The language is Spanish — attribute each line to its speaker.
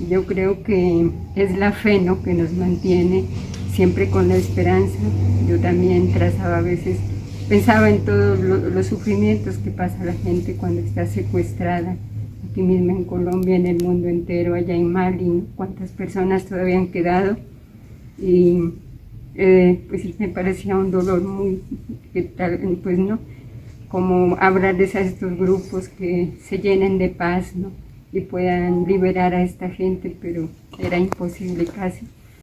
Speaker 1: Yo creo que es la fe, ¿no?, que nos mantiene siempre con la esperanza. Yo también trazaba a veces, pensaba en todos los sufrimientos que pasa la gente cuando está secuestrada, aquí mismo en Colombia, en el mundo entero, allá en Mali, cuántas personas todavía han quedado. Y pues me parecía un dolor muy, que tal, pues no, como hablarles a estos grupos que se llenen de paz, ¿no?, y puedan liberar a esta gente, pero era imposible casi.